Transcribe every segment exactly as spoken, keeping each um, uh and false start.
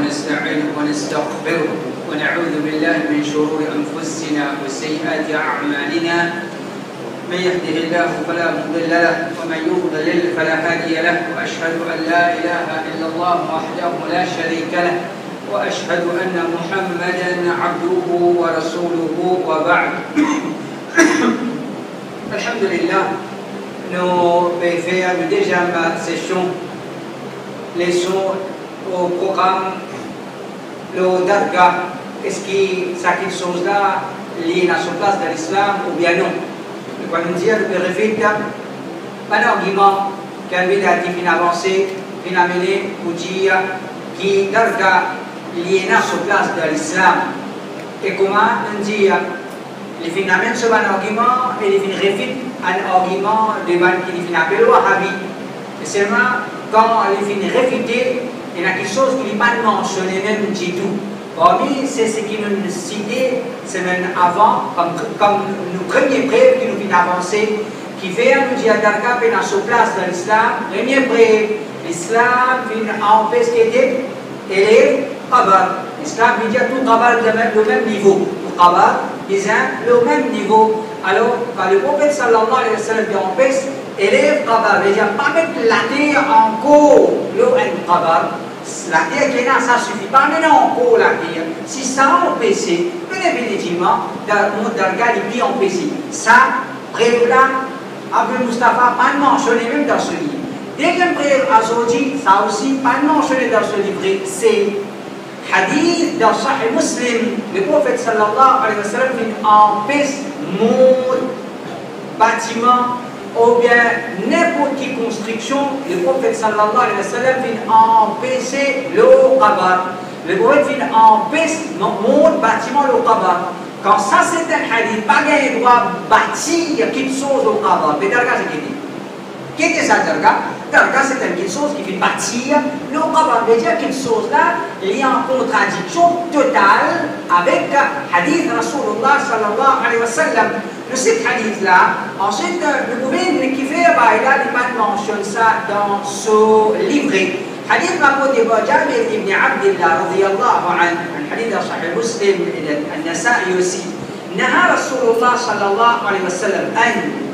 ونستعينه ونستغفره ونعوذ بالله من شرور أنفسنا وسيئات أعمالنا. من يهده الله فلا مضل له ومن يضلل فلا هادي له، وأشهد أن لا إله إلا الله وحده لا شريك له، وأشهد أن محمدا عبده ورسوله وبعد. Alhamdulillah, nous allons faire une deuxième session, leçon au programme, le darga. Est-ce que c'est quelque chose là lié à la place de l'islam ou bien non? Quand on dit le référé, un argument qui a été avancé, qui a amené pour dire que darga lié à la place de l'islam. Et comment on dit les fins amènent sur un argument et les fins réfutent un argument devant qui les fins appellent au wahhabi. Et seulement quand les fins réfutent, il y a quelque chose qui n'est pas mentionné même du tout. Parmi c'est ce qui nous citait semaine avant, comme, comme nos premiers preuves qui nous viennent avancer, qui fait nous dire darga dans sa place dans l'islam. Premier preuve, l'islam vient empêcher élève qabar. L'islam vient dire tout qabar de même niveau. Qabar, le même niveau. Alors, quand le prophète sallallahu alayhi wa sallam dit en pèse, élève qabar, il dit pas mettre la terre en cours, l'eau est qabar. La terre qui est là, ça ne suffit pas, mais non, en cours la terre. Si ça en pèse, bien évidemment, dans le darga, il dit en pèse. Ça, preuve là, Abdel Mustafa, pas mentionné même dans ce livre. Deuxième preuve, Azodi, ça aussi, pas mentionné dans ce livre, c'est hadith dans Sahih Muslim, le prophète sallallahu alayhi wa sallam empêche mon bâtiment ou bien n'importe quelle construction. Le prophète sallallahu alayhi wa sallam empêche le qabar. Le prophète empêche mon bâtiment le qabar. Quand ça c'est un hadith, pas qu'il doit bâtir quelque chose au qabar. Mais darga c'est qui dit? Qu'est-ce que ça darga? Darga c'est quelque chose qui fait bâtir. Le qabar veut dire quelque chose là, il y a en contradiction totale avec hadith Rasulullah sallallahu alayhi wa sallam. Le cet hadith là, ensuite le gouvernement qui fait, bah, il a pas mentionné ça dans ce livret. Hadith rapporté par Jabir ibn Abdullah radiyallahu anhu, un hadith dans Sahih Muslim et An-Nasa'i aussi. نهى رسول الله صلى الله عليه وسلم أن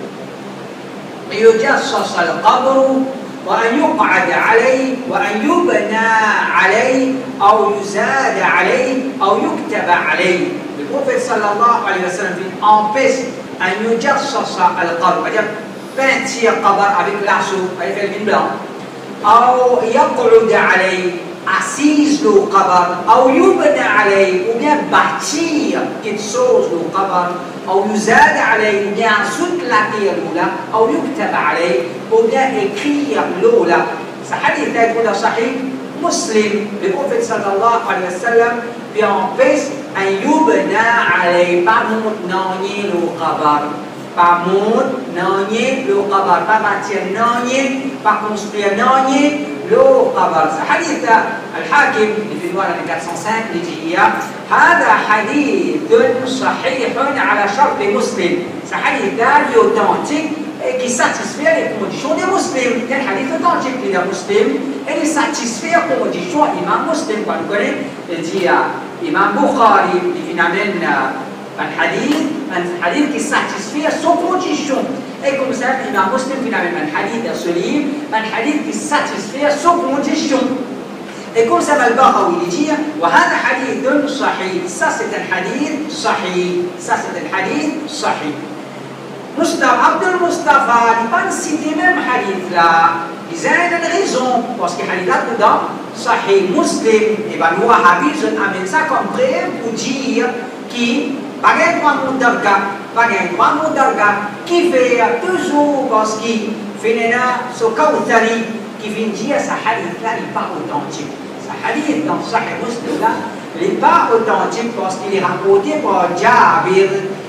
يجصص القبر وأن يقعد عليه وأن يبنى عليه أو يزاد عليه أو يكتب عليه. Le prophète sallallahu alayhi wa sallam empêche أن يجصص القبر, c'est-à-dire peintir قبر avec l'arceau, avec le vin blanc, أو يقعد عليه, assise le قبر, أو يبنى عليه, ou bien bâtir quelque chose le قبر, أو يزاد عليه, ou bien ajouter la terre là, أو يكتب عليه, ou bien écrire l'eau là. Ce hadith est dans Sahih Muslim. Le prophète sallallahu alayhi wa sallam lui empêche أن يبنى عليه, pas monter le قبر, pas monter le قبر, pas bâtir non, pas construire non le قبر. Ce hadith الحاكم في الورقة quatre cent cinq الهجرية هذا حديث صحيح على شرط مسلم. Ce hadith là est authentique et qui satisfait les conditions des musulmans. C'est un hadith authentique qui est musulman et il satisfait les conditions imam muslim. Quand vous connaissez, il dit imam Bukhari, il amène un hadith, un hadith qui satisfait ses conditions. Et comme ça, l'imam muslim amène un hadith dans ce livre, un hadith qui satisfait ses conditions. Et comme ça, Al-Baghawi il dit, وهذا حديث صحيح. Ça c'est un hadith صحيح. Ça c'est un hadith صحيح. Mustafa, Abdel Mustafa, il n'a pas cité même hadith là. Il a une raison, parce qu'il y a hadith là dedans, Sahih Muslim, et bien nous, Wahhabi, je amène ça comme preuve pour dire qu'il pas un droit de darga, pas un droit de darga, qui fait toujours parce qu'il fait ce Kawthari, qui vient dire ce hadith là, il n'est pas authentique. Ce hadith dans Sahih Muslim là, il n'est pas authentique parce qu'il est rapporté par Jabir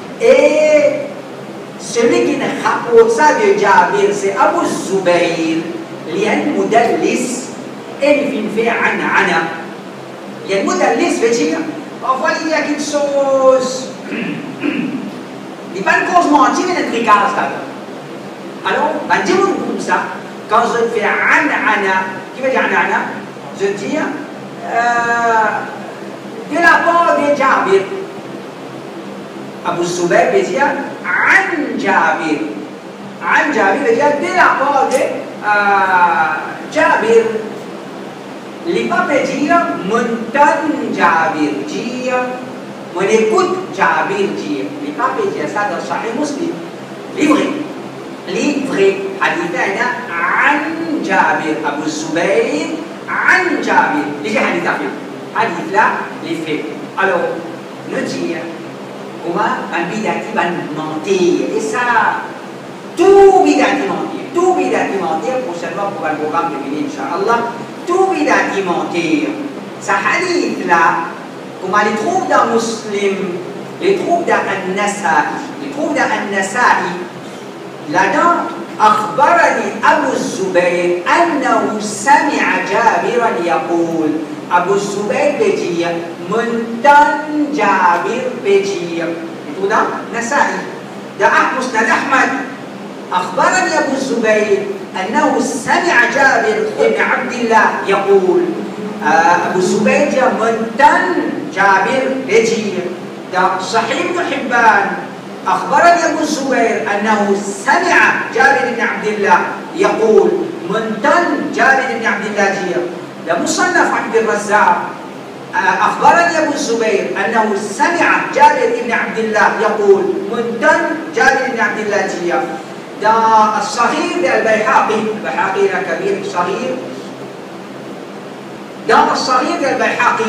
et celui qui ne rapporte ça de Jabir, c'est Abu Zubayr, il y a un mudallis, et il vient faire un ana. Il y a un mudallis, veut dire, parfois il y a quelque chose, il n'est pas une cause mentie, mais une tricase là. Alors, ben, dis-moi comme ça, quand je fais un ana, qui veut dire un ana? Je dis, euh, de la part de Jabir. Abu Zubayr veut dire An Jabir. An Jabir veut dire de la part de euh, Jabir. Les papes dire Montan Jabir dire, on écoute Jabir dire. Les papes dire ça dans Sahih Muslim. Livré. Livré. Hadith An Jabir. Abu Zubayr An Jabir. Les hadith là. Hadith là, les faits. Alors, nous dire comment un bidati va mentir. Et ça, tout bidati mentir. Tout bidati mentir, prochainement pour un programme de venir, Inch'Allah. Tout bidati mentir. Ça hadith là, comment les trouve dans Muslim, les trouve dans An-Nasa'i. Les trouve dans An-Nasa'i. Là-dedans, أخبرني أبو الزبير أنه سمع جابرا يقول أبو الزبير بجير منتن جابر بجير itu dah Nasa'i. Dah Musnad Ahmad. أخبرني أبو الزبير أنه سمع جابر بن عبد الله يقول أبو الزبير منتن جابر بجير. dah صحيح ابن حبان. أخبرني أبو الزبير أنه سمع جابر بن عبد الله يقول منتن جابر بن عبد الله جير. ده مصنف عبد الرزاق. أخبرني أبو الزبير أنه سمع جابر بن عبد الله يقول منتن جابر بن عبد الله جير. ده الصغير ده البيحقي. البيحقي كبير صغير. ده الصغير ده البيحقي.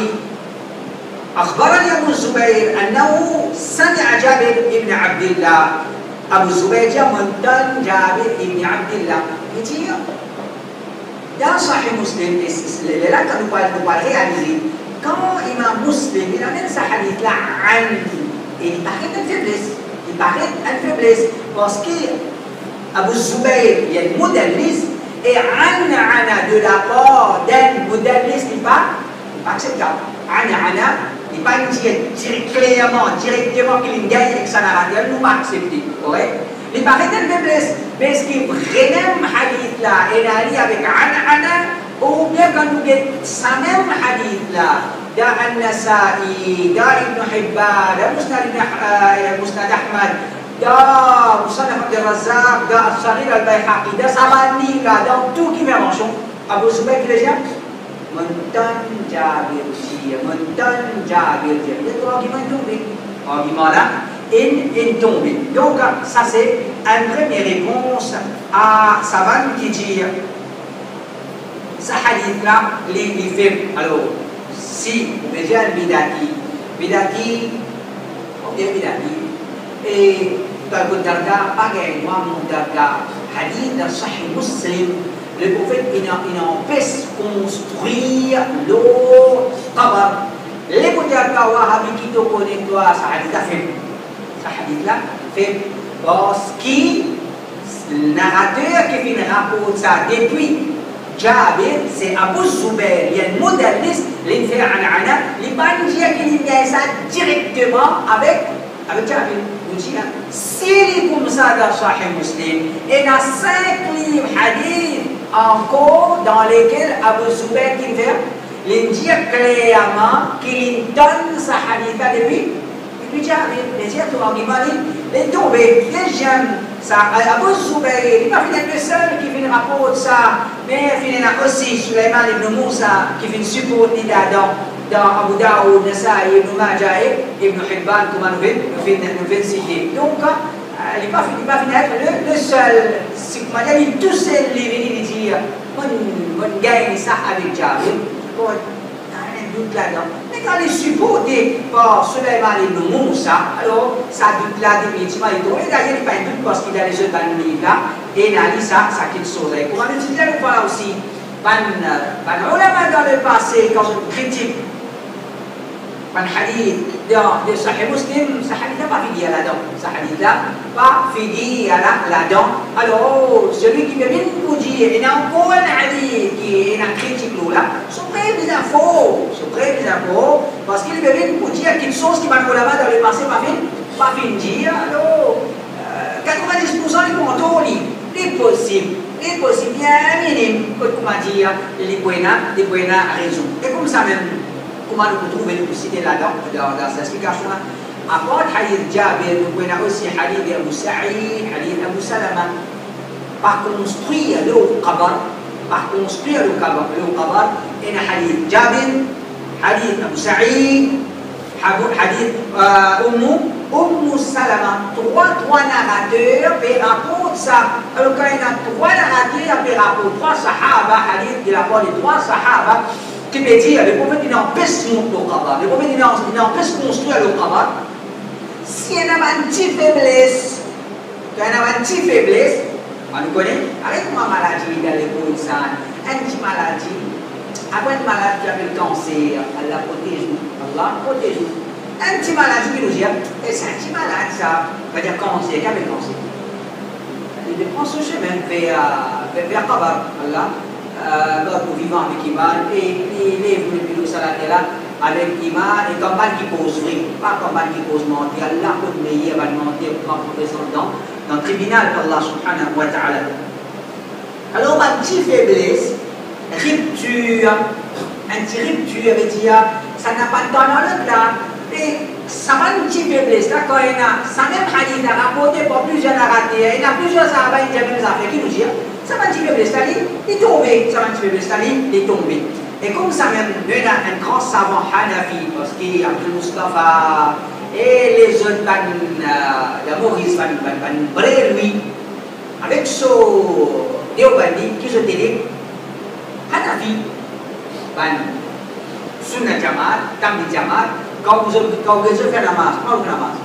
أخبرني أبو الزبير أنه سمع جابر بن عبد الله. أبو الزبير منتن جابر بن عبد الله يجي. Dans Sahih Muslim, c'est là que nous parlons réaliser. Quand Imam Muslim, il amène ce hadith-là, et il paraît une faiblesse. Il paraît une faiblesse. Parce que Abu Zubayr, il y a une modaliste, et An Ana de la part d'un modaliste, il n'est pas acceptable. An Ana, il n'est pas dit clairement, directement qu'il gagne avec sa narrative, nous pas accepté. Il paraît une faiblesse. Mais ce qui est vraiment hadith là, il est avec An Ana, ou bien quand nous avons ce même hadith là, dans An-Nasa'i, dans Ibn Hibban, dans Musnad Ahmad, dans Musannaf Abd al-Razzaq, dans Al-Saghir al-Bayhaqi, dans Sabani, dans tout qui vient en chanson, Abu Zubayr qui déjà, Muntan Jabir Jir, Muntan Jabir Jir. Il y a trois arguments tombés. Argument là, in tombé. Donc, ça c'est une première réponse à Savan qui dit ce hadith-là, les faits. Alors, si déjà un bidati, bidati, on dit bidati, et dans le Darda, pas gagne, moi mon Darda, hadith dans Sahih Muslim, le prophète il empêche construire l'eau tabar. Les Darda, Wahabi qui te connaît, toi, ce hadith-là fait. Ce hadith-là fait. Parce que le narrateur qui fait un rapport de ça depuis Jabir, c'est Abu Zubayr. Il y a une modaliste, il fait un ana, il n'y a pas une dia qui dit ça directement avec, avec Jabir. Si il est comme ça dans Sahih Muslim, il y a cinq livres hadith encore dans lesquels Abu Zubayr qui fait, il dit clairement qu'il donne sa hadith depuis. Puis Jabir, les dire tout argument, il est tombé, les jeunes, ça, Abu Zubayr, il n'est pas le seul qui fait un rapport de ça, mais il y a aussi Sulayman ibn Moussa qui fait une supporter là-dedans, dans Abu Daoud, Nasa'i, Ibn Majah, Ibn Hibban, comme nous venons citer. Donc, il n'est pas fini d'être le seul, c'est comme il est tout seul, il vient dire, on gagne ça avec Jabir. Doute là-dedans. Mais quand il est supporté par Sulayman ibn Moussa, alors ça doute là définitivement est tombé. D'ailleurs, il n'y a pas de doute parce qu'il a les autres dans le livre là, et il a dit ça, ça qu'il saurait. Comment on utilise le fois aussi, on ulama dans le passé, quand on critique un hadith de Sahih Muslim, ce hadith n'a pas fini là-dedans. Ce hadith là pas fini là-dedans. Alors, celui qui veut bien vous dire, il y a encore un hadith qui est un critique là, sont très des infos, sont très des infos, parce qu'il veut bien vous dire quelque chose qui va nous là-bas dans le passé, pas fini, pas fini dire. Alors, quatre-vingt-dix pour cent ils vont en tourner. C'est possible. les possibles bien minimes, comme on dit, les buenas, les buenas raisons. Et comme ça même, comment nous pouvons trouver, nous citer là-dedans, dans, dans cette explication-là, à part hadith Jabir, nous pouvons aussi hadith Abu Sa'id, hadith Abu Salama, par construire le qabr, par construire le qabr, le qabr, il y a hadith Jabir, hadith Abu Sa'id, hadith Ummu, Ummu Salama, trois, trois narrateurs, et rapportent ça. Alors quand il y a trois narrateurs, et rapportent trois sahaba, hadith de la part des trois sahaba, qui veut dire, le prophète il empêche le qabr, le prophète il empêche construire le qabr. Si il y a une petite faiblesse, il y a une petite faiblesse, on nous connaît, avec ma maladie dans les peaux, une petite maladie, avec une maladie qui a le cancer, Allah protège nous, Allah protège nous. Un petit maladie qui nous dit, et c'est un petit malade ça, on va dire cancer, qu'est-ce que cancer? Il prend ce chemin vers, vers Qabr, Allah, l'autre vivant avec Iman, et il est venu nous salater là, avec Iman, et comme qui pose vrai, pas comme qui pose mentir, Allah peut meilleur va mentir pour le président dans le tribunal d'Allah subhanahu wa ta'ala. Alors, ma petite faiblesse, rupture, un petit rupture, veut dire, ça n'a pas de temps dans le temps. Et ça va une petite faiblesse, là, quand il y a, ça même hadith a rapporté par plusieurs narrateurs, il y a plusieurs sahabas qui ont des affaires qui nous disent, ça va une petite faiblesse, il est tombé, ça va une petite faiblesse, il est tombé. Et comme ça même, il y a un grand savant Hanafi, parce qu'il y a Abdul Mustafa, et les autres, la Maurice, Van Bré, lui, avec ce Deobandi, qui se dit, Hanafi, Van Sunna Jamaat, Tamdi Jamaat, quand vous faites la masse, pas la masse.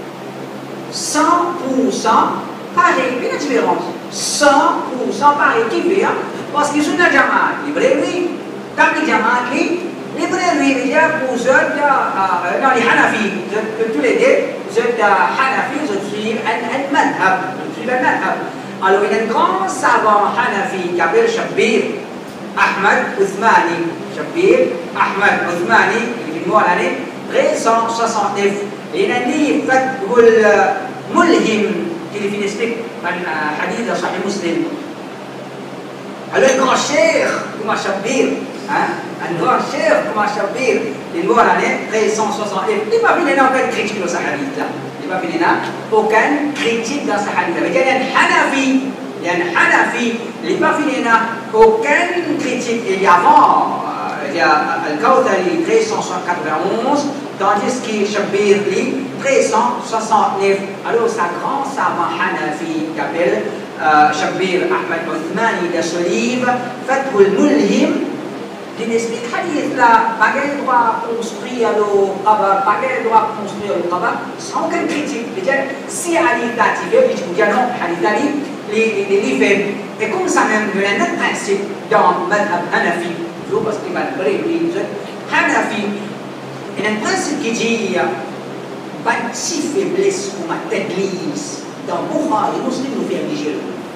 cent pour cent pareil, il y a une différence. cent pour cent pareil, qui fait, parce qu'ils sont dans le Jamaat, les vrais lui, dans les Jamaat, les vrais lui, il y a pour eux, dans les Hanafi, tous les deux, vous êtes Hanafi, vous suivez un madhab, vous suivez un madhab. Alors il y a un grand savant Hanafi qui s'appelle Shabbir Ahmad Uthmani. Shabbir Ahmad Uthmani, il est mort l'année treize cent soixante-neuf. Il y a un livre qui Mulhim, qui est explique un hadith de Sahih Muslim. Alors, un grand cheikh comme Shabbir, un grand cheikh comme Shabbir, il est mort l'année treize cent soixante-neuf. Il n'y a pas vu aucune critique dans ce hadith-là. Il n'y a pas vu aucune critique dans ce hadith-là. Mais il y a un Hanafi, il y a un Hanafi, il n'y a pas vu aucune critique. Il y a avant. Il y a Al-Kawthari treize cent quatre-vingt-onze, tandis que Shabbir lit treize cent soixante-neuf. Alors, c'est un grand savant Hanafi qui appelle euh, Shabbir Ahmad Uthmani de ce livre, Fathul Mulhim, qui explique hadith là, pas qu'elle doit construire le qabr, pas qu'elle doit construire le qabr, sans aucune critique. Si hadith là, tu veux, tu peux dire non, hadith là, les livres. Et comme ça même, il y a un principe dans le madhab Hanafi. Parce qu'il va le brûler, Hanafi, il y a un principe qui dit pas de petite faiblesse pour ma tête lisse. Dans Bukhari, Muslim nous fait obliger.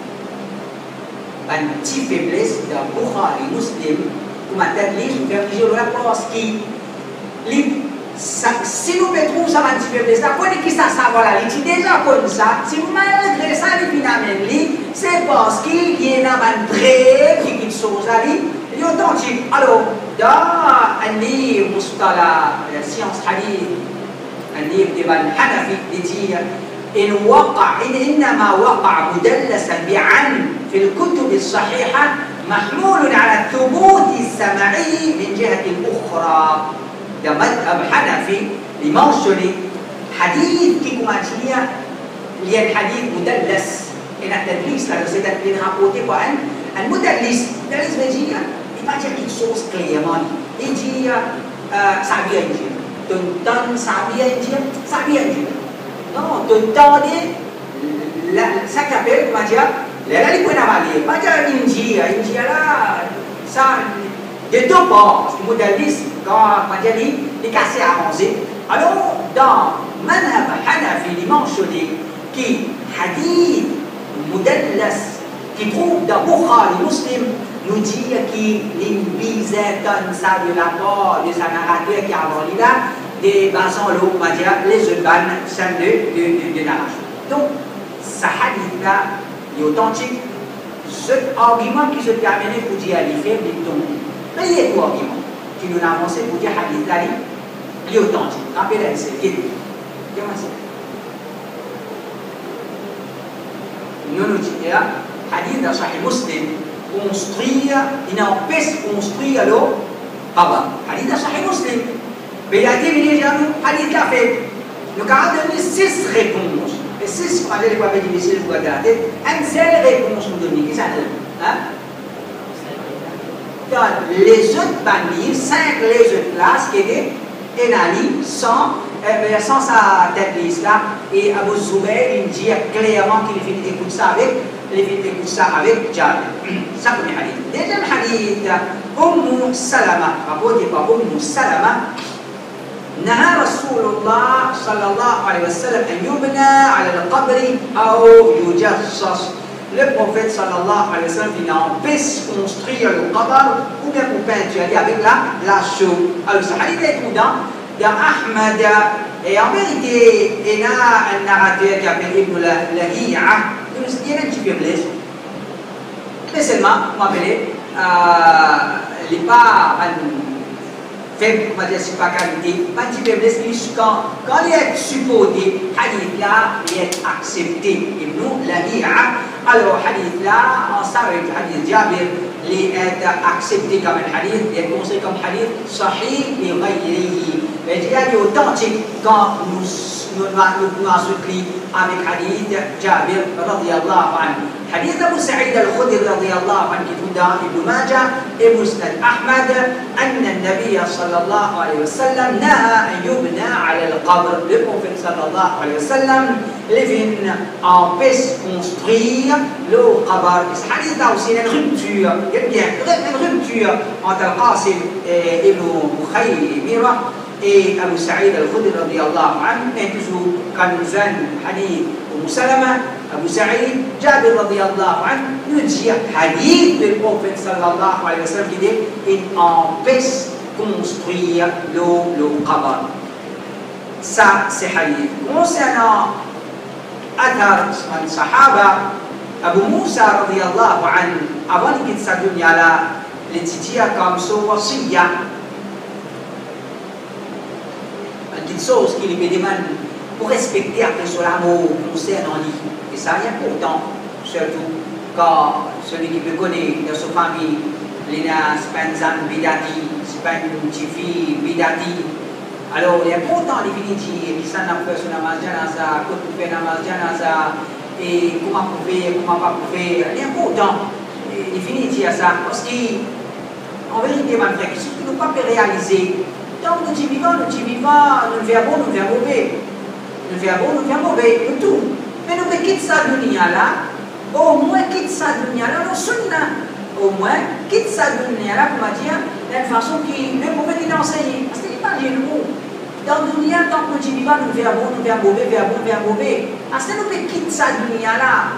Pas de petite faiblesse dans Bukhari, Muslim, pour ma tête lisse nous fait obliger. Parce que si nous mettons ça dans une petite faiblesse, la qui ça savoir là, il dit déjà comme ça, si malgré ça, il finalement, c'est parce qu'il y a un très qui chose à lui. Il est authentique. Alors, dans un livre, Mustala, la science hadith, un livre de Ibn Hanafi, il dit إن وقع إن إنما وقع مدلسا بعن في الكتب الصحيحة محمول على الثبوت السمعي من جهة أخرى. ده مذهب حنفي لمنشر حديث كيكوماتية اللي هي الحديث مدلس. إن التدليس là c'est d'être rapporté par un un mudallis. Mudallis veut dire il va dire quelque chose clairement. Il dit ça vient dire. Tentang ça vient dire, ça vient dire. Non, tentang dia ça s'appelle comment dire là là il peut n'avaler. Pas dire India, India là ça de deux bords. Parce que mudallis quand comment dire il cassé à manger. Alors dans madhab Hanafi il mentionne qui hadith mudallas qui trouve dans Bukhari Muslim nous dit qu'il visait ça de la part de sa narrateur qui a avant là des basons l'eau, on va dire les urbanes celles de, de, de, de narration. Donc, ce hadith là est authentique, cet argument qui se termine pour dire les faibles, les tombés. Mais il y a deux arguments qui nous ont avancé pour dire hadith là, il est authentique. Rappelez-le, c'est qui comment c'est? Nous nous disons, hadith dans Sahih Muslim, construire, il empêche construire le qabr. Hadith dans Sahih Muslim. Mais il a dit, il y a un hadith là fait. Nous avons donné six réponses. Et six, quand les papiers difficiles pour regarder, une seule réponse nous donne. Qu'est-ce que ça donne? Les autres bannis, cinq les autres classes qui étaient Enani, sans, euh, sans sa tête liste là, et Abu Zubayr, il dit clairement qu'il finit d'écouter ça avec, il finit d'écouter ça avec Jabir. Ça, premier hadith. Deuxième hadith, Umm Salama, rapporté par Umm Salama. نهى رسول الله صلى الله عليه وسلم أن يبنى على القبر أو يجصص. Le prophète sallallahu alayhi wa sallam il empêche construire le qabr ou bien pour peinturer avec la, la chaux. Alors ce hadith est dans, dans Ahmad et en vérité il y a un narrateur qui appelle Ibn Lahi'a. Il y a un petit faiblesse. Mais seulement, on m'appelait, euh, il n'est pas un faible, on va dire, c'est pas qualité, pas de faiblesse, quand, quand il est supporté, hadith là, il est accepté. Et nous, la li'a, alors hadith là, ensemble avec le hadith Jabir, il est accepté comme un hadith, il est considéré comme hadith sahih et ghayrihi. Mais il est authentique quand nous nous nous associons avec hadith Jabir radiyallahu anhu. حديث أبو سعيد الخدري رضي الله عنه في ابن ماجه ومسند أحمد أن النبي صلى الله عليه وسلم نهى أن يبنى على القبر. Le prophète صلى الله عليه وسلم لفين empêche construire le qabr. Ce hadith a aussi une rupture, une rupture entre Qasim et Ibn Bukhaymira et Abu Sa'id al-Khudri radiyallahu anhu. Et toujours quand nous avons hadith Umm Salama, Abu Sa'id, Jabir radiyallahu anhu, nous dit hadith du prophète sallallahu alayhi wa sallam qui dit il empêche construire le, le qabr. Ça, c'est hadith. Concernant Athar, un sahaba, Abu Musa radiyallahu anhu, avant qu'il quitte sa dunya là, il dit comme ça, wasiya. Une chose qui lui demande pour respecter après son amour concernant lui. Et ça est important, surtout quand celui qui me connaît dans sa famille, il a un zan bidati, une petite fille bidati. Alors il est important de venir dire qui s'en a fait sur la namaz janaza, comment on fait la namaz janaza, et comment on fait, comment pas on fait. Il est important de venir dire ça parce qu'en vérité, malgré que ce que nous ne pouvons pas réaliser, donc nous y vivons, nous y vivons, nous faisons bon, nous faisons mauvais. Nous faisons bon, nous faisons mauvais, nous tout. Mais nous quittons ça dunya là, au moins quitte ça dunya là, nous sunna. Au moins quitte ça dunya là, comment dire, d'une façon qui le prophète il enseigne. Parce que imagine nous, dans le dunya, tant que nous y vivons, nous faisons bon, nous faisons mauvais, nous faisons bon, nous faisons mauvais. Parce que nous quittons ça dunya là,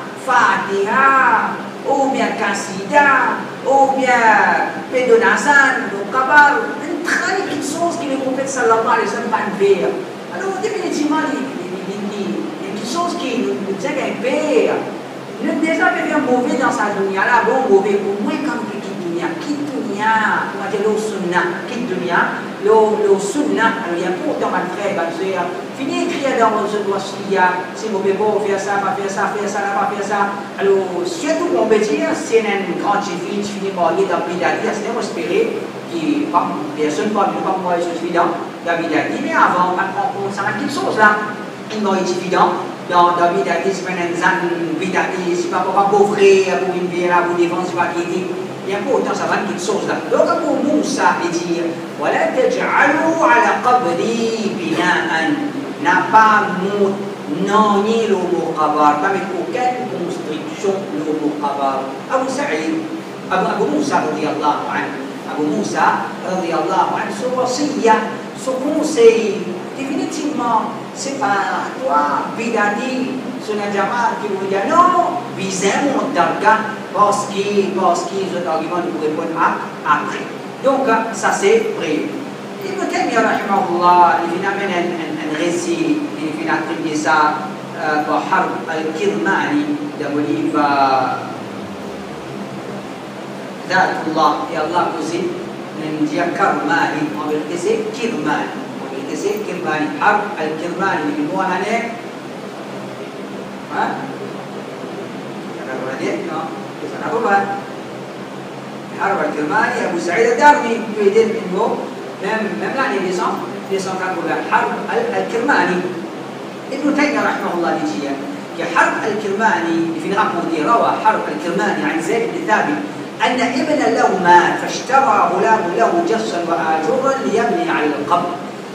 Fatiha, ou bien Kasida, ou bien Pédonazan, ou Kabar. Très quelque chose que le prophète sallallahu alayhi wa sallam va faire. Alors définitivement, il y a quelque chose qui nous dit qu'un père, nous déjà fait mauvais dans sa dunya là, bon mauvais, au moins quand nous quittons dunya, quitte dunya, on va dire le sunna, quitte dunya, le sunna, alors il y a pourtant ma frère, ma soeur, fini écrire dans votre wasiya, c'est mauvais, bon, faire ça, pas faire ça, faire ça, pas faire ça. Alors surtout on peut dire, c'est une grande fille, fini mariée dans le pays d'Ali, c'est un espéré. Qui, personne ne parle pas moi, je suis dans David a dit, mais avant, on s'en a quelque chose là. Il m'a été évident, dans David a dit, c'est pas un zan, c'est pas pour pauvrir, pour une vie là, pour défendre, c'est pas qui dit. Il y a pas autant, ça va quelque chose là. Donc, pour Moussa, il dit, voilà, taj'alou ala qabri bina'an, n'a pas non ni le mot qabr, pas avec aucune construction le mot qabr. Abu Sa'id, Abu Moussa, radiyallahu anhu. Abu Musa, radiyallahu anhu, son wasiya, son conseil, définitivement, c'est pas toi, Bidadi, son adjama qui vous dit non, visez mon darga, parce qu'il parce qu'il ont argument pour répondre après. Donc, ça c'est vrai. Ibn Taymiyyah, rahimahullah, il vient amener un récit, il vient attribuer ça par Harb al-Kirmani, de mon livre Zatullah, et Allah aussi, nous dit Karmani, en vérité c'est Kirmani, en vérité c'est Kirmani, Harb al-Kirmani, il mot en année, hein? Ça n'a pas dit, non, ça n'a pas dit. Harb al-Kirmani, Abu Sa'id al-Darmi, lui dit le mot, même l'année des cent, des cent quatre-vingts, Harb al-Kirmani. Ibn Taymiyyah rahimahullah dit كحرب الكرماني في نقل روى حرب الكرماني عن زيد بن ثابت أن ابنا له مات فاشترى غلام له جصا وآجرا ليبني على القبر.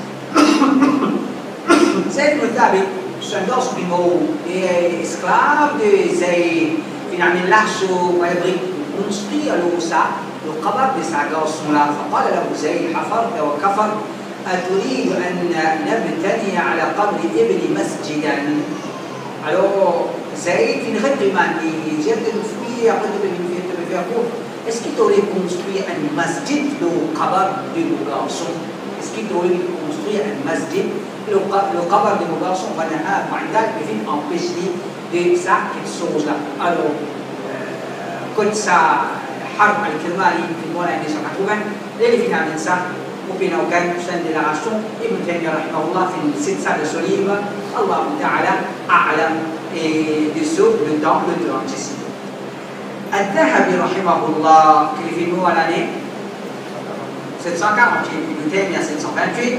زيد بن ثابت c'est un gosse du mot esclave de Zayd في نعمل لحسه ويبغي construire له القبر de sa garçon-là فقال له زيد حفرت وكفر أتريد أن نبتني على قبر ابني مسجدا. Alors, Zayd, في نخدم يعني جاب الفوية قد في يقول est-ce qu'il aurait construit un masjid le قبر de nos garçons? Est-ce qu'il aurait construit un masjid le قبر de nos garçons? ونهى مع ذلك بفين empêcher de ça quelque chose là. Alors, كنت سا حرب الكرماني في المولى أني سمعتوها اللي في نعمل سا وبين وكان سند العشون ابن تيمية رحمه الله في الست سنة سليمة الله تعالى أعلم بسوء بدون بدون جسم. الذهبي رحمه الله اللي في المولى أني sept cent quarante-huit ابن تيمية sept cent vingt-huit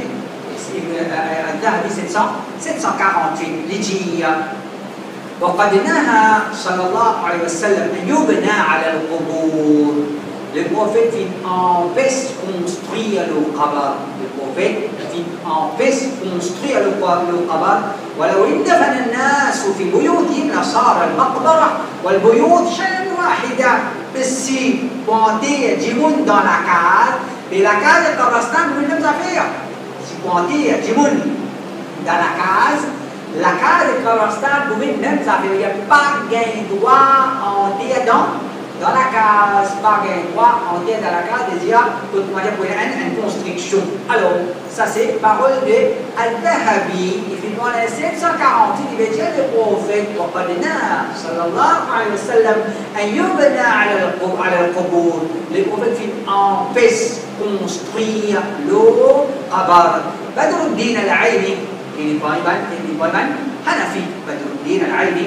الذهبي sept cent quarante-huit لجية وقد نهى صلى الله عليه وسلم أن يبنى على القبور. Le prophète empêche construire le qabr. Le prophète empêche construire le qabr. ولو اندفن الناس في بيوتهم لصار المقبرة والبيوت شيئا واحدا. بس si pointer du monde dans la case, et la case est Qabristan pour les mêmes affaires. Si pointer du monde dans la case, la case de Qabristan pour les mêmes affaires. Il n'y a pas gain droit en dans dans la case, pas gain droit en dans la case déjà pour une construction. Alors, ça c'est parole de Al-Dhahabi. Il fait dans les sept cent quarante-huit, il veut dire le prophète وقد نهى صلى الله عليه وسلم أن يبنى على القبور. Le prophète empêche construire le qabr. بدر الدين العيني اللي بايبان اللي بايبان حنفي بدر الدين العيني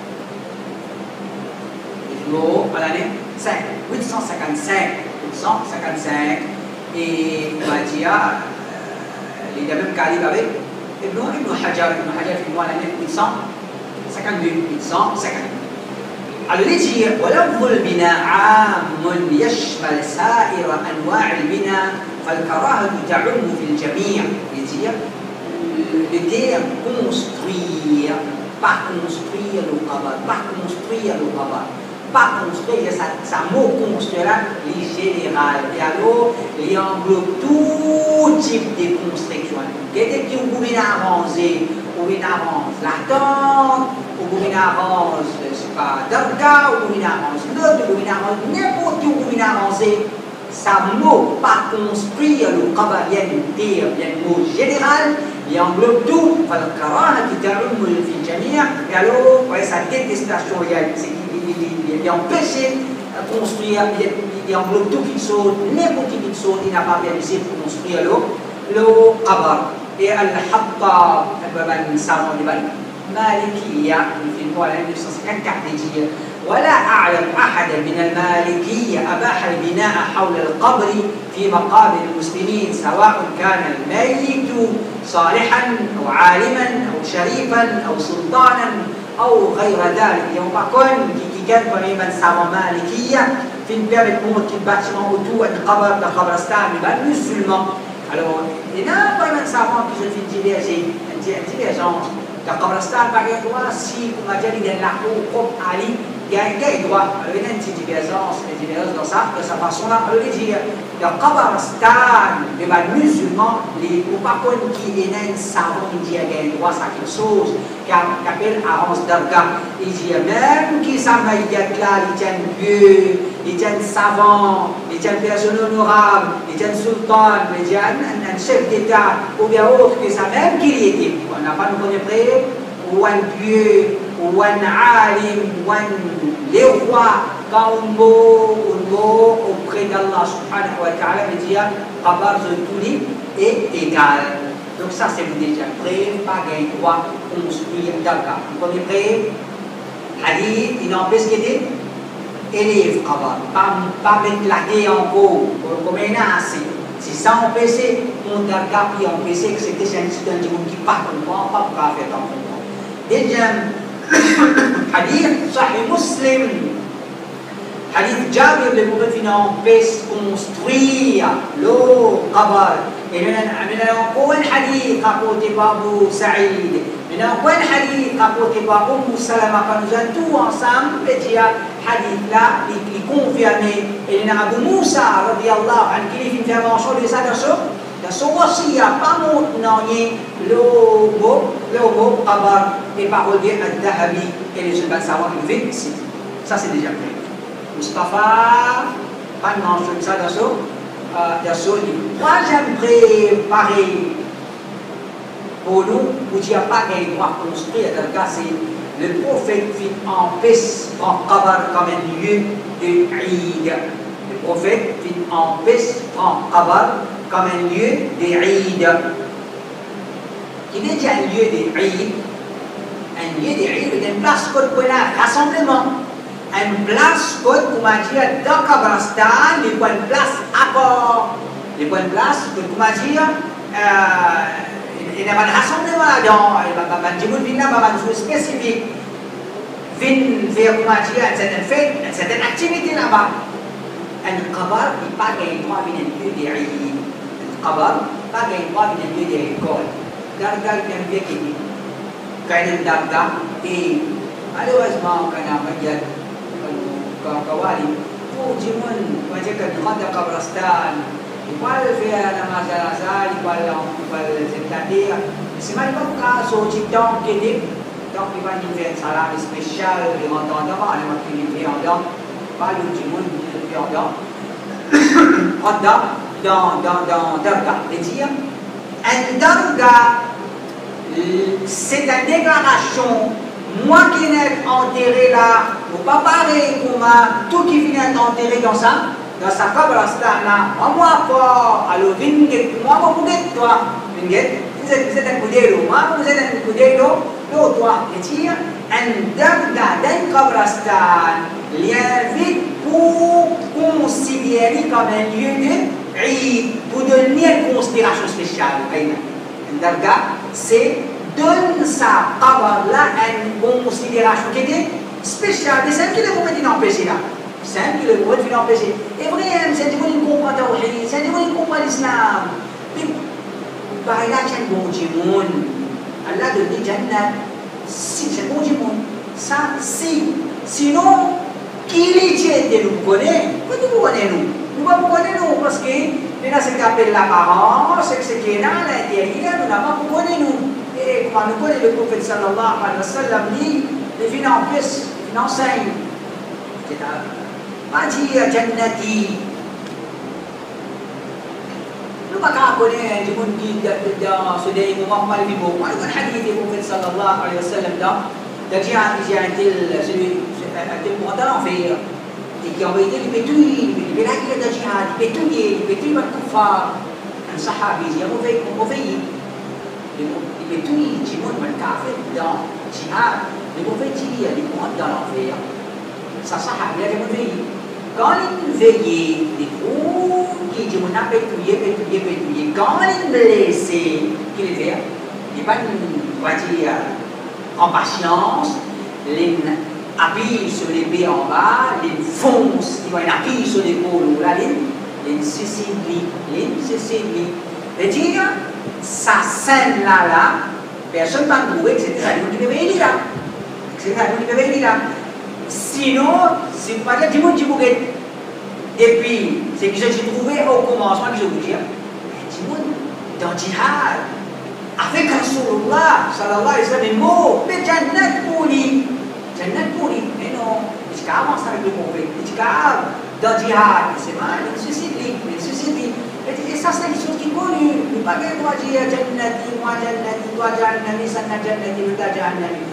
à l'année huit cent cinquante-cinq huit cent cinquante-cinq et Madia il y a même calibre avec Ibn Hajar Ibn Hajar في l'année huit cent cinquante-deux huit cent cinquante-deux. على الذي ولفظ البناء عام يشمل سائر أنواع البناء فالكراهة تعم في الجميع. Le terme construire, pas construire le qabr, pas construire le qabr, pas construire, ça, ça mot construire là, il est général. Et alors, il englobe tout type de construction. Quelqu'un qui pouvait avancer, pouvait avancer la tente, ou pouvait avancer, je ne sais pas, darga, ou pouvait avancer l'autre, ou pouvait avancer n'importe qui pouvait avancer. Ça mot, pas construire le qabr, il y a une terme, il y a un mot général. Il englobe tout, فالكراهة تعم في الجميع. Et alors, ouais, sa détestation, il est empêché de construire, il englobe tout qui saute, n'importe qui saute, il n'a pas réussi pour construire le, le qabr. Et Al-Hattab, un savant du Bal, Malikiya, في الموال mille neuf cent cinquante-quatre, il dit ولا أعلم أحدا من المالكية أباح البناء حول القبر في مقابر المسلمين سواء كان الميت صالحا أو عالما أو شريفا أو سلطانا أو غير ذلك. يوم أكون كي كان من سامو مالكية في الباب ممكن bâtiment autour un قبر de قبرستان les musulmans. Alors il y a pas mal de savants qui se font diverger, divergence. Le قبرستان par exemple si on a déjà dit dans la cour comme Ali il y a un gars qui doit alors il y a une petite divergence, une divergence dans ça, de sa façon là, alors il dit le Qabristan, les musulmans, les ou par contre qui est un savant, il dit il y a un droit à quelque chose, qui appelle Arance Darga, il dit même qui s'en il y a là, il tient Dieu, il tient savant, il tient personne honorable, il tient sultan, il tient un chef d'État, ou bien autre que ça, même qui y était, on n'a pas nous connaît près, ou un Dieu, ou un alim, ou un les rois, quand on va auprès d'Allah subhanahu wa ta'ala, il dit Qabar Zultuli est égal. Donc ça c'est déjà prêt, pas gain droit construire Darga. Vous connaissez prêt? Hadith, il n'empêche qu'il est élève Qabar. Pas mettre la guerre en cours, comme il y a assez. Si ça empêche, mon Darga puis empêche que c'était un incident qui ne pas comprendre, pas pour faire dans le monde. Déjà, Hadith, Sahih Muslim. Hadith Jabir, le monde empêche construire le Qabar. Et maintenant, on a un hadith rapporté par Abu Saïd. Maintenant, on a un hadith rapporté par Umm Salama. Quand nous avons tout ensemble, le hadith là, il confirme. Et il y a Abu Moussa, radiallahu anhu, qui fait une intervention de ça dans ce dans ce wasiya, pas maintenant, le mot, le mot Qabar, et parolier al-Dahabi, et les jeunes savoir le vide ici. Ça, c'est déjà prêt. Mustafa, pas de mention de ça dans ce dans ce livre. Troisième préparé pour nous, où il n'y a pas de droit construit, dans le cas, c'est le prophète qui empêche en Qabar comme un lieu de Eid. Le prophète qui empêche en Qabar comme un lieu de Eid. Qui n'est pas un lieu de Eid, un lieu de Eid, c'est une place qu'on peut rassemblement. Une place côte, comment dire, dans Kabbalastan, les points de place à part. Les points de place, comment dire, il y a un rassemblement là-dedans, il y a un jour spécifique, vient faire, comment dire, une certaine fête, une certaine activité là-bas. Un Kabbar, il n'y a pas de droit à venir lieu des Eid. Un Kabbar, pas de droit à venir lieu des écoles. Darga, il y a un vieux qui dit, quand il y a une Darga, et malheureusement, quand il y a un Magiad, kawan, oh jimun macam kan ada Kabbalastan, igual via nama Zazal, igual igual sentadia, semai pun kaso cipta kini, donc il va nous faire un salam spécial de entendement, les maquis de viande, pas le jimun de viande, ada dans dans dans Darga, et dire, un Darga, c'est une déclaration. Moi qui n'ai enterré là, ou pas pareil pour moi, tout qui vient enterré dans ça, dans sa Kabbalastan là, moi pas, alors vinget, moi pas pour guet toi, vinget, vous êtes un coudélo, moi vous êtes un coudélo, l'autre toi, et tiens, un Darga d'un Kabbalastan, l'invite pour considérer comme un lieu de Eid, pour donner une considération spéciale. Un Darga, c'est donne sa Qabar là une considération qui est spéciale. C'est un qui le pouvait empêcher là. C'est un qui le pouvait empêcher. Et vraiment, c'est un qui comprend le Tawhid, c'est un qui comprend l'Islam. Mais, par là, c'est un bon Jimoun. Allah donne Jannat. Si c'est un bon Jimoun, ça, si. Sinon, qui les tient de nous connaît? Pourquoi nous connaissons nous? Nous ne connaissons nous parce que nous avons ce qu'on appelle l'apparence, c'est ce qui est dans l'intérieur, nous n'avons pas connu nous. Et quand nous connaissons le prophète sallallahu alayhi wa sallam, dit, les finances, les enseignent. Pas dire Jannati. Nous ne pouvons pas connaître les gens qui dans ce dernier moment, pas les mots. Moi, je connais le hadith du prophète sallallahu alayhi wa sallam, dans le djihad, il y a un tel pour entrer l'enfer. Et qui a envoyé les pétouilles, les pétouilles de djihad, les pétouilles, les pétouilles de kuffar. Un sahabi, il y a un mauvais. Les pétouilles, les jimoun, les kafir dans le djihad, les mauvais tirs, les moines dans l'enfer. Ça, sahabi, il y a des mauvais. Quand il veillait, les gros qui jimoun a pétouillé, pétouillé, pétouillé. Quand il blessé, qu'il est fait, il n'est pas une voiture en patience, les appuie sur l'épée en bas, les fonce, il va appuyer sur l'épaule, là, les Sicile, les Sicile. Et dire, sa scène là, là, personne ne va trouver que c'était ça qui devait venir là. C'est ça qui devait venir là. Sinon, si vous parlez du monde qui vous guette, depuis, c'est que j'ai trouvé au commencement que je vous dis, du monde dans le djihad, avec Rasulullah, sallallahu alayhi wa sallam, mot, mais Jannat pour lui. Jannat pour lui. Mais non, il y a avance avec le prophète. Il y a dans le djihad, c'est mal, il suscite lui, il suscite lui. Et ça, c'est des choses qui sont connues. Il ne faut pas dire Jannati, moi Jannati, toi Jannati, ça n'a Jannati, toi Jannati.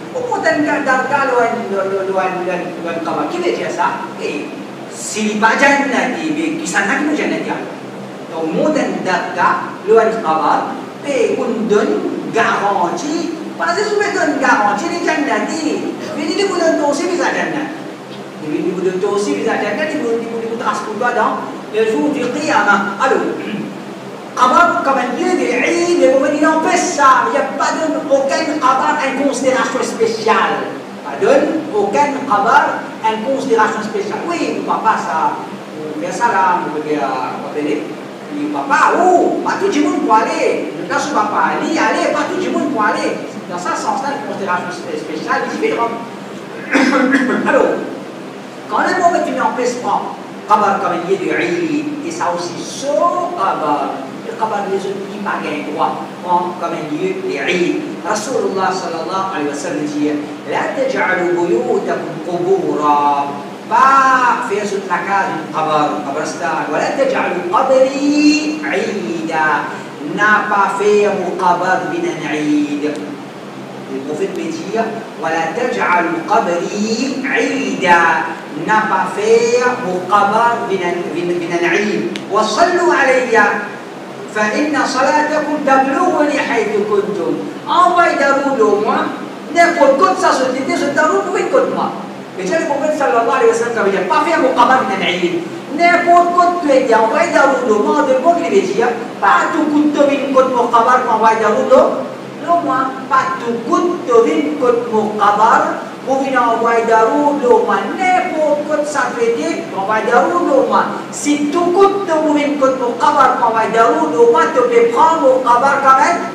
Umutan ka darga luan luan luan luan kabar. Kita jasa, eh, silipa jannati, be kisah nak jannati ya. To umutan darga luan kabar, be undun garanti. Pasal sudah undun garanti ni jannati. Ini dia bukan dosi bisa jannat. Ini bukan dosi bisa jannat. Ini bukan bukan terasku ada. Yajud di qiyamah. Aduh. Kabar comme lieu de Eid, et vous me dites non, pas ça, il n'y a pas de, aucun kabar en considération spéciale. Pardon, aucun kabar en considération spéciale. Oui, papa, ça, on fait ça là, on peut dire, on peut dire, papa, oh, pas tout le monde peut aller. Là, ce papa, il y aller, pas tout le monde peut aller. Dans ce sens-là, une considération spéciale, il différent. Alors, quand le mot est une empêchement, kabar comme lieu de Eid, et ça aussi, so kabar. Kabar les autres qui pas gain droit comme un lieu d'Eid. Rasulullah sallallahu alayhi wa sallam dit la taj'alu buyutakum qubura, pas faire sur la case du qabar, qabristan, wa la taj'alu qabri 'ida, n'a pas fait mon qabar bin Eid. Le prophète me dit wa la taj'alu qabri 'ida, n'a pas fait mon qabar bin bin Eid. Wa sallu alayya فإن صلاتكم تبلغني حيث كنتم. Envoyez Daroud moi, n'importe quoi ça se dit, je Daroud vous écoute moi. Mais j'ai le prophète sallallahu alayhi wa sallam qui a pas fait mon qabar min al-Eid. N'importe quoi tu es dit, envoyez Daroud moi, de quoi qu'il veut dire, pas tout coup de vin contre mon qabar, envoyez Daroud non moi, pas tout coup de vin contre mon qabar. Vous venez envoyer Daroud moi, n'importe quoi ça veut dire, envoyez Daroud moi. Si tout coup de vin contre mon qabar, envoyez Daroud moi, tu peux prendre mon qabar quand même.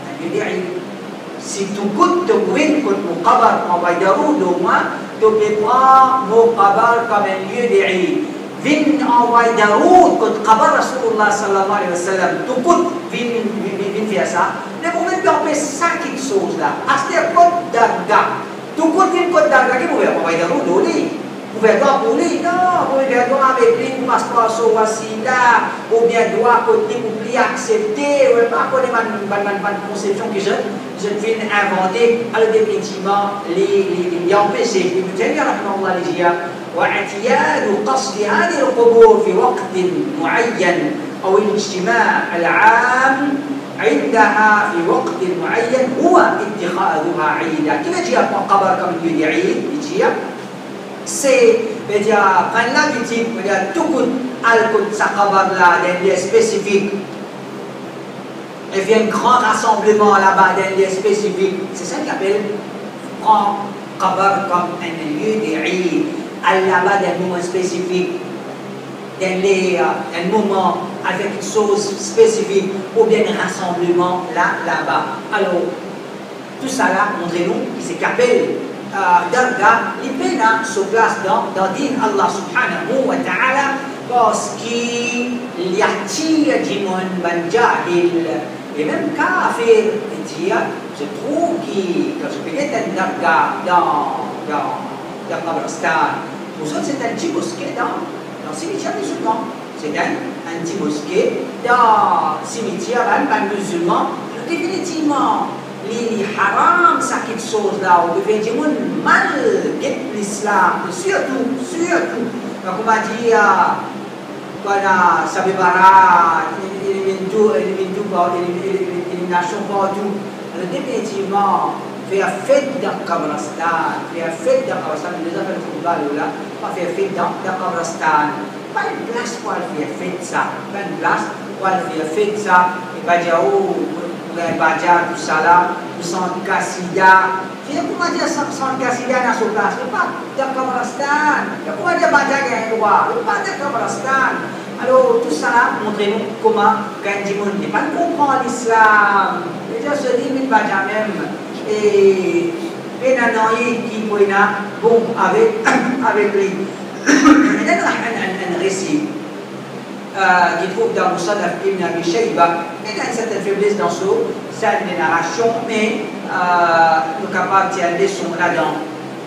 Si tout coup de vin contre mon qabar, envoyez Daroud moi, tu peux prendre mon qabar comme un lieu d'Eid. Vin envoyer Daroud contre qabar Rasulullah sallallahu alayhi wa sallam. Tout coup vin vin faire ça. Mais vous mettez en place ça quelque chose là. Acheter code d'arga. Tout coup vin code d'arga qui vous pouvez envoyer Daroud au lit. Vous pouvez pas pour lui, non. Vous pouvez pas avec lui pour passeport sur wasila ou bien droit côté pour lui accepter. Ou pas connaître une conception que je je viens inventer. Alors définitivement les les les empêcher. Ibn Taymiyyah rahimahullah les dit واعتياد قصد هذه القبور في وقت معين أو الاجتماع العام عندها في وقت معين هو اتخاذها عيدا. كيف تجي قبر كم يجي عيد يجي c'est dire prendre l'habitude dire tout coup alcool sa قبر là d'un lieu spécifique et vient un grand rassemblement là-bas d'un lieu spécifique, c'est ça qu'on appelle prendre قبر comme un lieu d'Eid. Aller là-bas d'un moment spécifique, d'aller un moment avec une chose spécifique, ou bien un rassemblement là, là-bas. Alors, tout ça là, montrez-nous, qui s'appelle Darga, il peine se place dans, dans din Allah subhanahu wa ta'ala, parce qu'il y a tir du monde banjahil, et même kafir, dire, je trouve que quand je peux être un Darga dans, dans dans Qabristan. Pour ça, c'est un petit mosquée dans, dans le cimetière musulman. C'est un, un petit mosquée dans le cimetière musulman. Définitivement, les haram, ça quelque chose là, on peut dire mal guette l'islam, surtout, surtout. Donc, on m'a dit, voilà, ça veut bara, élimination partout. Alors, définitivement, faire fête dans Qabristan, faire fête dans Qabristan, les gens font le là, pas faire fête dans Qabristan. Pas une place pour faire fête ça, pas une place pour faire fête ça, et pas dire, oh, pour un badja, tout ça là, pour sans cassida. Je dis, comment dire sans cassida dans ce place? Pas dans Qabristan. Comment dire badja qui a un droit? Pas dans Qabristan. Alors, tout ça là, montrez-nous comment, quand du monde n'est pas comprendre l'islam. Les gens se disent, mais badja même. Et Benanaï qui pouvait bon avec avec lui. Il y a un récit qui trouve dans Musannaf ibn Abi Shayba. Il y a une certaine faiblesse dans ce scène de narration, mais nous sommes capables de tirer des leçons là-dedans.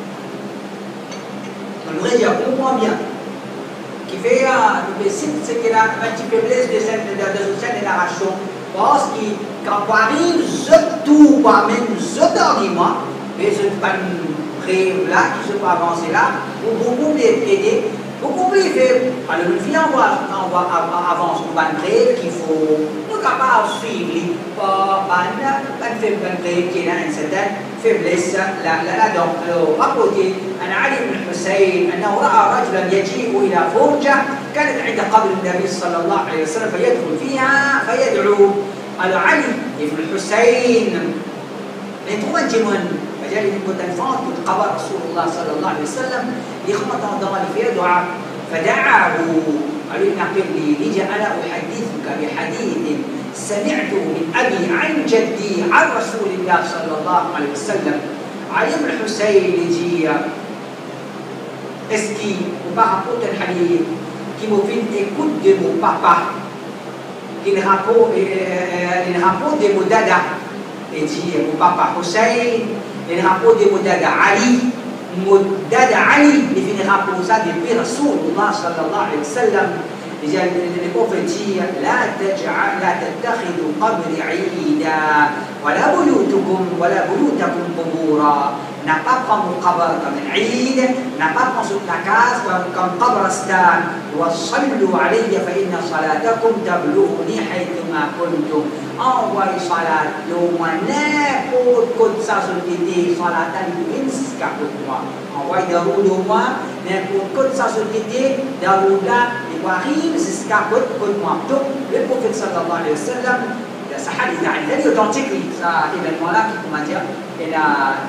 On devrait dire, on comprend bien. Qui fait c'est qu'il y a une petite faiblesse de cette scène de narration. Parce que quand on arrive, je tout, même je argument, mais ce pas prière là, qui se peut avancer là, ou beaucoup d'aider, beaucoup plus faire. Alors, le film, on va, on va avancer pour une prière qu'il faut, nous capables de suivre, pas une prière qui a une certaine faiblesse là-dedans. Alors, rapporté عن علي بن الحسين أنه رأى رجلا يجيء إلى فرجة كانت عند قبر النبي صلى الله عليه وسلم فيدخل فيها فيدعو. Alors, Ali ibn Hussein, les trois جنون فجاء يقول تنفاض قبر رسول الله صلى الله عليه وسلم يخمط ضمن في دعاء فدعاه. قال لي نقل لي لجأ أنا أحدثك بحديث سمعته من أبي عن جدي عن رسول الله صلى الله عليه وسلم. علي بن الحسين يجي est-ce qu'il va rapporter un hadith qui me fait écoute de mon papa, qui ne rapporte de mon dada, et dit mon papa Hussein, il rapporte de mon dada Ali, mon dada Ali, il finit rapporter ça depuis Rasulullah sallallahu alayhi wa sallam. Le prophète dit لا تجعل لا تتخذوا قبري عيدا ولا بيوتكم ولا بيوتكم قبورا. N'a pas prendre mon qabr comme un eid, n'a pas prendre sur la case comme, comme qabristan. وصلوا علي فإن صلاتكم تبلغني حيثما كنتم. Envoyez salat, au moins n'importe quoi de sa société, salat à l'immense cap de moi. Envoyez de au moins n'importe quoi de sa société, d'Aouda, et Warim, c'est ce cap de moi. Donc, le prophète sallallahu alayhi wa sallam, ce hadith est authentique, ça événement-là qui, comment dire, il a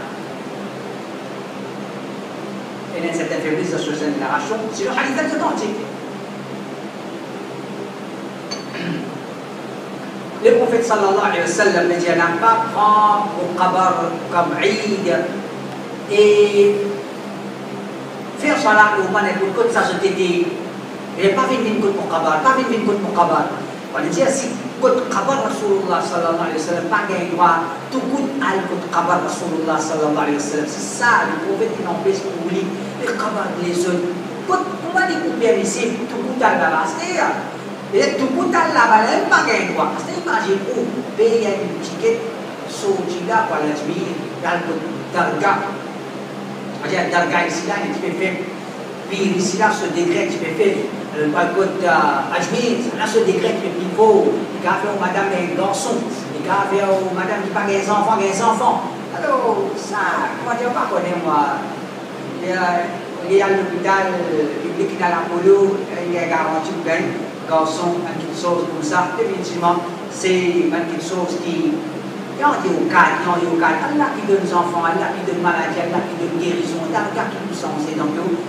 il y a une certaine faiblesse sur cette génération, c'est le hadith authentique. Le prophète sallallahu alayhi wa sallam ne dit n'a pas prendre au qabr comme Eid et faire salat au moins pour que ça se dédie. Il n'est pas venu pour mon qabr, pas venu pour mon qabr. On dit si كنت قبر رسول الله صلى الله عليه وسلم pas gagné droit tout coûte al كنت قبر رسول الله صلى الله عليه وسلم. C'est ça le prophète qui n'empêche pour lui les qabr les autres. Comment dit qu'on vient ici tout coûte al là c'est et tout coûte al là même pas gagné droit. C'est imagine où payer une ticket sur Jida pour l'Ajmir dans le darga. C'est-à-dire darga ici là tu peux faire puis ici là ce degré tu peux faire le balcon d'Ajmir, là ce degré qui est plus beau. Il y a fait madame et garçon, il y a fait madame qui parle des enfants, des enfants. Alors, ça, comment dire, pas connaître moi. Il y a l'hôpital public dans la polo, il y a garanti bien, garçon, quelque chose comme ça. Effectivement, c'est quelque chose qui. Il y a des cas, il y a des cas. Allah qui donne des enfants, Allah qui donne maladie, Allah qui donne guérison, Allah qui nous sens, c'est dans le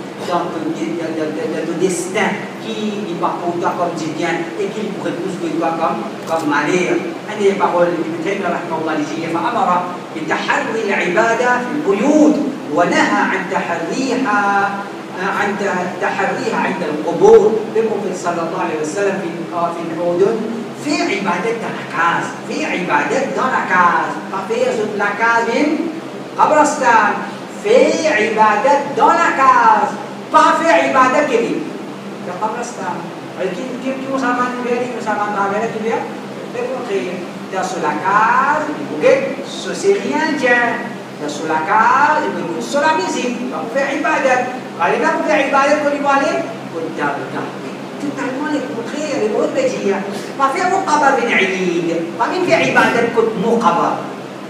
de destin qui n'est pas pour toi comme du bien et qui pourrait plus que toi comme, comme malheur. هذه البقول ابن تيمية رحمه الله عليه فأمر بتحري العبادة في البيوت ونهى عن تحريها عن تحريها عند القبور. النبي صلى الله عليه وسلم في في الأردن في عبادة العكاز، في عبادة العكاز، ففي العكاز من قبرستان، في عبادة العكاز. Pas faire ibadat ke ni. Tak qabristan. Qui qui qui musulman beri musulman beri tu dia. Le contraire. Dans sur la case, OK, ce c'est rien tiens. Dans sur la case, il peut sur la musique. Pour faire ibadat. Allez là pour faire ibadat pour aller pour darga. Totalement le contraire, le mot de dire. Pas faire muqabba bin Eid. Pas faire ibadat pour muqabba.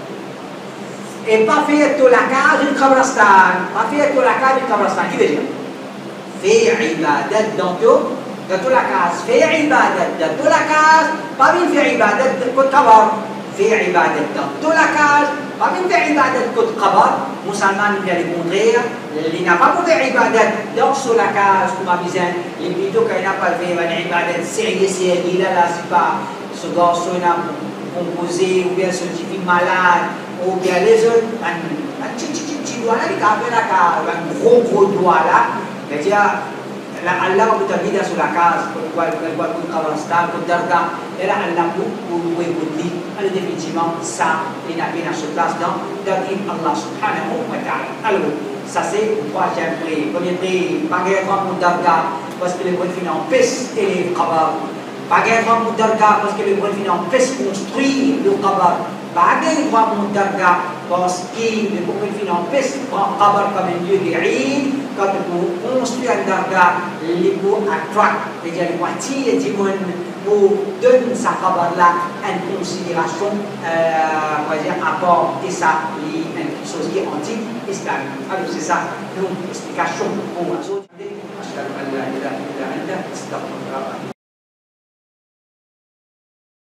Et pas faire tout la case une qabristan. Pas faire tout la case une qabristan. Qui veut dire في عبادات دانتو دانتو لا كاس في عبادات دانتو لا كاس pas في عبادات كنت قبر في عبادات دانتو لا كاس pas في عبادات كنت قبر مسلمان vient le contraire il n'a pas fait عبادات dans sur la case comme avisant il plutôt qu'il n'a pas fait une عبادات sérieux sérieux là là c'est pas ce garçon a composé ou bien ce type malade ou bien les autres un petit petit petit doigt là il a fait la case un gros gros doigt là. Jadi Allah berbeda sur la case pour quoi pour quoi pour qabristan pour darga et là Allah pour pour pour dire alors définitivement ça il n'a pas sa place dans dans Allah subhanahu wa ta'ala. Alors ça c'est le troisième prix. Premier prix pas grand pour darga parce que les bonnes finances empêchent les qabr Bagai kamu darga parce que le bon final fait construire le kabar. Bagai kamu darga parce que le bon final fait kabar comme un lieu de ride. Quand vous construisez un darga, les vous attract, c'est-à-dire les moitiés du monde pour donner sa kabar là une considération, euh, on va dire, apport et ça, une chose qui est anti-islamique. Alors c'est ça, donc explication pour moi.